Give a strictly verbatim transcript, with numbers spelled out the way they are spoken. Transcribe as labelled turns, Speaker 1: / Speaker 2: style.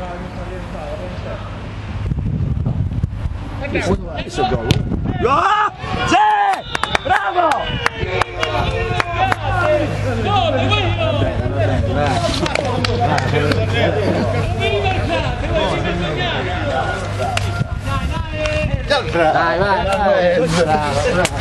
Speaker 1: Questo è il gol. Ah! Sì! Bravo! Dai, vai, vai.